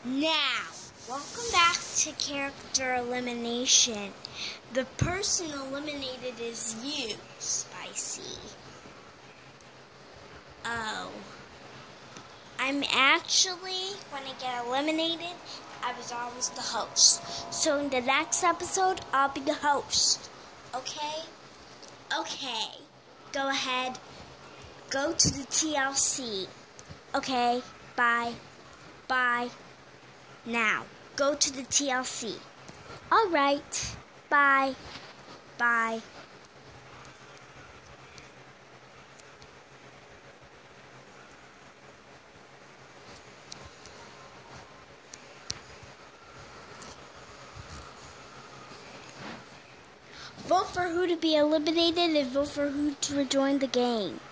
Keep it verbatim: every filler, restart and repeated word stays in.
Now, welcome back to character elimination. The person eliminated is you, Spicy. Oh. I'm actually, when I get eliminated, I was always the host. So in the next episode, I'll be the host. Okay? Okay. Go ahead. Go to the T L C. Okay? Bye. Bye. Now, go to the T L C. All right. Bye. Bye. Vote for who to be eliminated and vote for who to rejoin the game.